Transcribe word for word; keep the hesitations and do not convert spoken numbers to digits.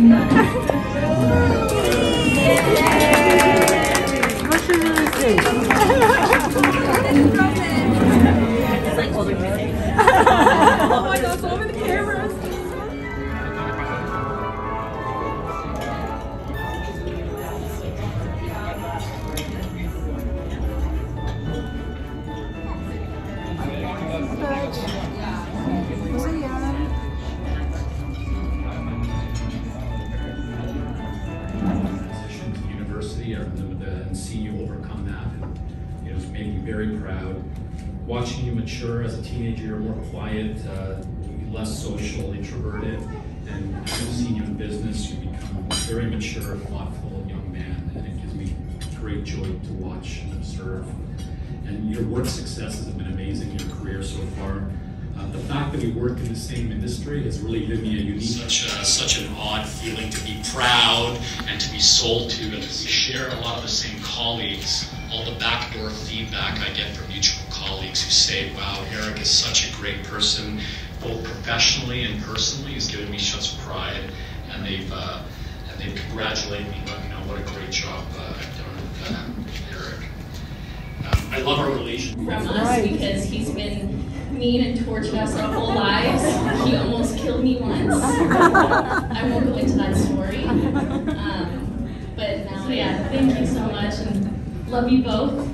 Oh my god, so over the cameras. University, and seeing you overcome that, and you know, it's made me very proud. Watching you mature as a teenager, you're more quiet, uh, less social, introverted, and I've seen you in business, you become a very mature, thoughtful young man, and it gives me great joy to watch and observe. And your work successes have been amazing in your career so far. Uh, the fact that we work in the same industry has really given me a unique, such, a, such an odd feeling to be proud and to be sold to, and we share a lot of the same colleagues. All the backdoor feedback I get from mutual colleagues who say, wow, Eric is such a great person, both professionally and personally. He's given me such pride, and they've uh, and they've congratulated me, let me know what a great job uh, I've done with uh, Eric. Um, I love our relationship. From us, because he's been mean and tortured us our whole lives. He almost killed me once. I won't go into that story. Um, but now, yeah, thank you so much, and love you both.